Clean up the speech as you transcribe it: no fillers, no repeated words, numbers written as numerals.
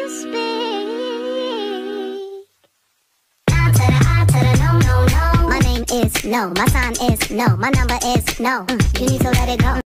speak. I to the I to the no, no, no. My name is no. My sign is no. My number is no. You need to let it go.